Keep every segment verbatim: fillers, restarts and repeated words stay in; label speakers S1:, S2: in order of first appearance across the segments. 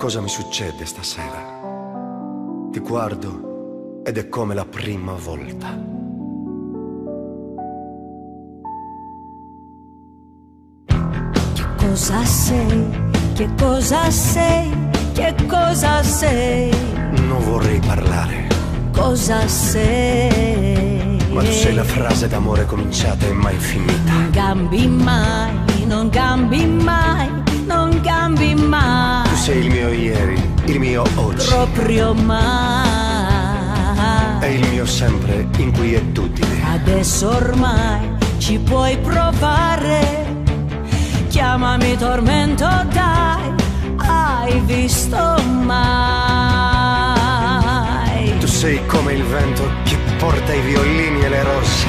S1: Cosa mi succede stasera? Ti guardo ed è come la prima volta.
S2: Che cosa sei? Che cosa sei? Che cosa sei?
S1: Non vorrei parlare.
S2: Cosa sei?
S1: Ma tu sei la frase d'amore cominciata e mai finita.
S2: Non cambi mai, non cambi mai, non cambi mai.
S1: Tu sei il mio ieri, il mio oggi.
S2: Proprio mai.
S1: E il mio sempre inquietudine.
S2: Adesso ormai ci puoi provare. Chiamami tormento, dai. Hai visto mai?
S1: Tu sei come il vento che porta i violini e le rose.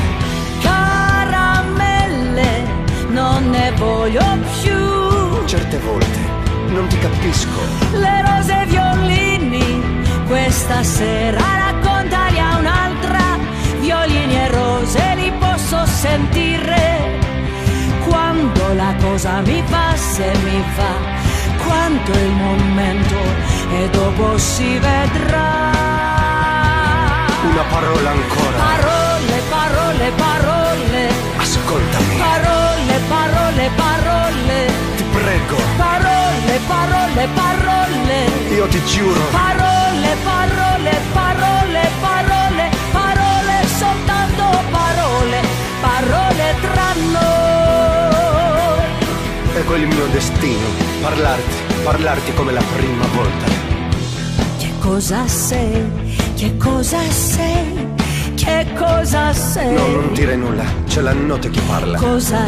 S2: Caramelle, non ne voglio più.
S1: Certe volte non ti capisco.
S2: Le rose e i violini, questa sera raccontali a un'altra. Violini e rose li posso sentire. Quando la cosa mi va, se mi va. Quanto è il momento e dopo si vedrà.
S1: Una parola ancora.
S2: Parole, parole, parole.
S1: Ascoltami.
S2: Parole, parole, parole.
S1: Ti prego.
S2: Parole, parole, parole.
S1: Io ti giuro.
S2: Parole, parole, parole, parole. Parole, soltanto parole. Parole tra noi.
S1: Ecco il mio destino. Parlarti, parlarti come la prima volta.
S2: Che cosa sei? Che cosa sei? Che cosa sei?
S1: No, non dire nulla, c'è la notte che parla.
S2: Cosa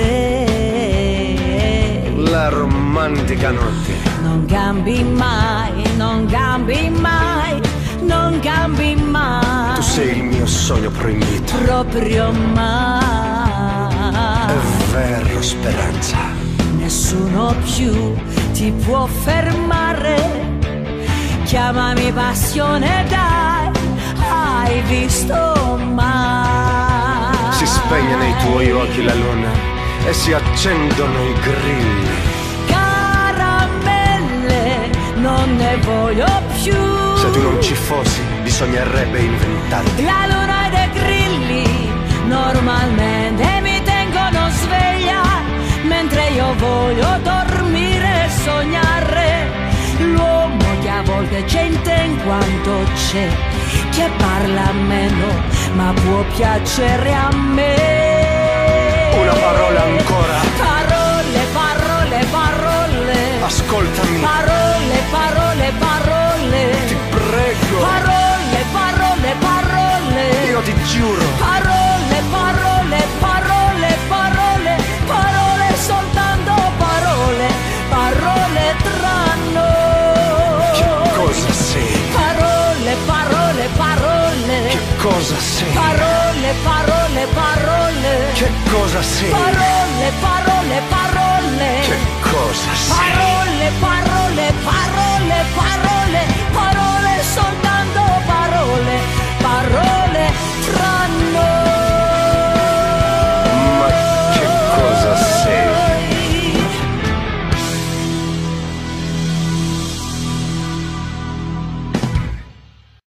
S2: sei?
S1: La romantica notte.
S2: Non cambi mai, non cambi mai, non cambi mai.
S1: Tu sei il mio sogno proibito.
S2: Proprio mai.
S1: È vero, speranza.
S2: Nessuno più ti può fermare. Chiamami passione, dai. Hai visto mai?
S1: Si spegne nei tuoi occhi la luna e si accendono i grilli.
S2: Caramelle, non ne voglio più.
S1: Se tu non ci fossi, bisognerebbe inventarti.
S2: La luna ed i grilli normalmente mi tengono sveglia, mentre io voglio dormire e sognare. L'uomo che a volte c'è in te in quanto c'è, che parla meno ma può piacere a me.
S1: Una parola ancora.
S2: Parole, parole, parole.
S1: Ascoltami.
S2: Parole, parole, parole.
S1: Ti prego.
S2: Parole, parole, parole.
S1: Io ti giuro.
S2: Parole, parole, parole, parole. Parole, soltanto parole. Parole tra noi.
S1: Che cosa sei?
S2: Parole, parole, parole.
S1: Che cosa sei?
S2: Parole, parole, parole.
S1: Che cosa sei?
S2: Parole, parole, parole.
S1: Che cosa sei?
S2: Parole, parole, parole, parole. Parole, soltanto parole.